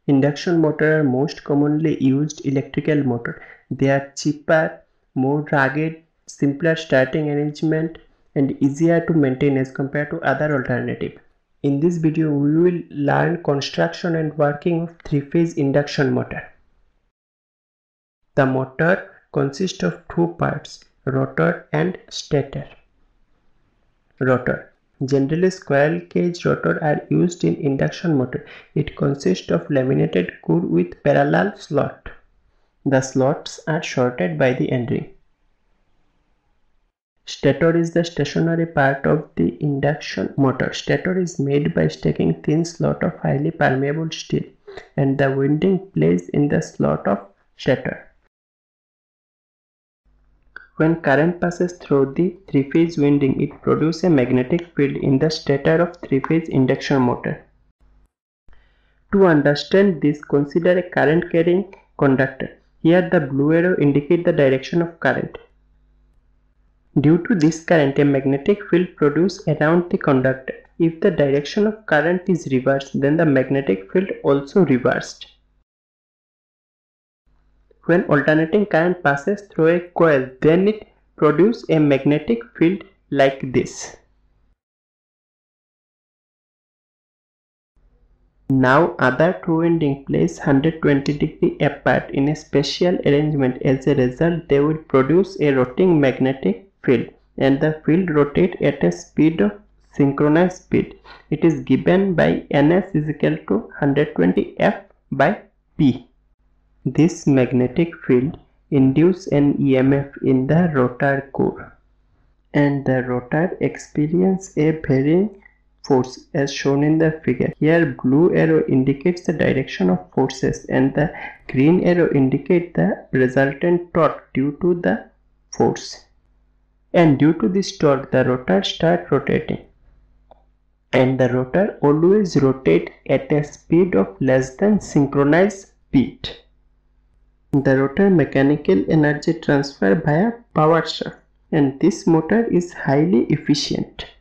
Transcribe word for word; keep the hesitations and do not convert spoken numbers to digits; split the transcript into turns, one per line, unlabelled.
Induction motors are most commonly used electrical motor. They are cheaper, more rugged, simpler starting arrangement, and easier to maintain as compared to other alternatives. In this video, we will learn construction and working of three-phase induction motor. The motor consists of two parts, rotor and stator. Rotor. Generally, squirrel cage rotor are used in induction motor. It consists of laminated core with parallel slot. The slots are shorted by the end ring. Stator is the stationary part of the induction motor. Stator is made by stacking thin slot of highly permeable steel, and the winding placed in the slot of stator. When current passes through the three-phase winding, it produces a magnetic field in the stator of three-phase induction motor. To understand this, consider a current-carrying conductor. Here the blue arrow indicates the direction of current. Due to this current, a magnetic field produced around the conductor. If the direction of current is reversed, then the magnetic field also reversed. When alternating current passes through a coil, then it produces a magnetic field like this. Now other two windings placed one hundred twenty degrees apart in a special arrangement. As a result, they will produce a rotating magnetic field, and the field rotates at a speed of synchronous speed. It is given by Ns is equal to one hundred twenty F by P. This magnetic field induces an E M F in the rotor core, and the rotor experiences a varying force as shown in the figure. Here blue arrow indicates the direction of forces, and the green arrow indicates the resultant torque due to the force. And due to this torque, the rotor starts rotating, and the rotor always rotates at a speed of less than synchronized speed. The rotor mechanical energy transfer via power shaft, and this motor is highly efficient.